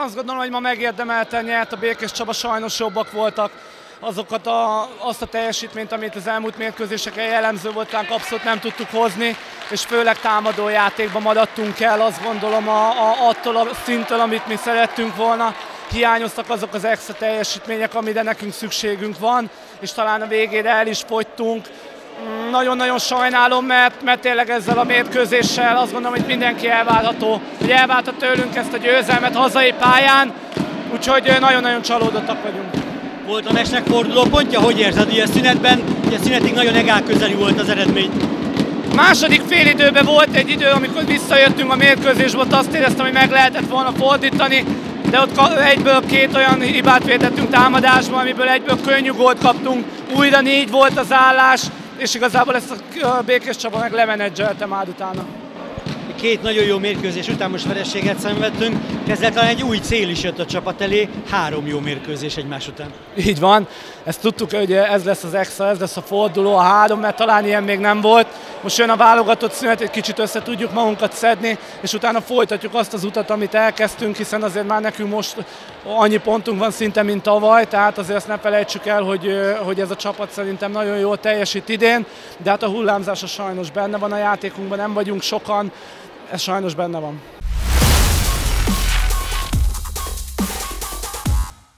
azt gondolom, hogy ma megérdemelten nyert a Békés Csaba, sajnos jobbak voltak. Azt a teljesítményt, amit az elmúlt mérkőzéseken jellemző volt ránk, abszolút nem tudtuk hozni, és főleg támadó játékban maradtunk el, azt gondolom attól a szinttől, amit mi szerettünk volna. Hiányoztak azok az extra teljesítmények, amire nekünk szükségünk van, és talán a végére el is fogytunk. Nagyon-nagyon sajnálom, mert tényleg ezzel a mérkőzéssel azt gondolom, hogy mindenki elvárható, hogy elvárta tőlünk ezt a győzelmet hazai pályán, úgyhogy nagyon-nagyon csalódottak vagyunk. Volt a meccsnek fordulópontja? Hogy érzed, hogy a szünetben, ugye a szünetig nagyon egálközeli volt az eredmény? A második félidőben volt egy idő, amikor visszajöttünk a mérkőzésből, azt éreztem, hogy meg lehetett volna fordítani, de ott egyből két olyan hibát vétettünk támadásban, amiből egyből könnyű gólt kaptunk, újra 4 volt az állás, és igazából ezt a Békés Csaba meg lemenedzselte már utána. Két nagyon jó mérkőzés után most vereséget szenvedtünk, ezzel talán egy új cél is jött a csapat elé, 3 jó mérkőzés egymás után. Így van, ezt tudtuk, hogy ez lesz az extra, ez lesz a forduló, a 3, mert talán ilyen még nem volt. Most jön a válogatott szünet, egy kicsit össze tudjuk magunkat szedni, és utána folytatjuk azt az utat, amit elkezdtünk, hiszen azért már nekünk most annyi pontunk van szinte, mint tavaly, tehát azért ezt ne felejtsük el, hogy ez a csapat szerintem nagyon jól teljesít idén, de hát a hullámzás sajnos benne van a játékunkban, nem vagyunk sokan, ez sajnos benne van.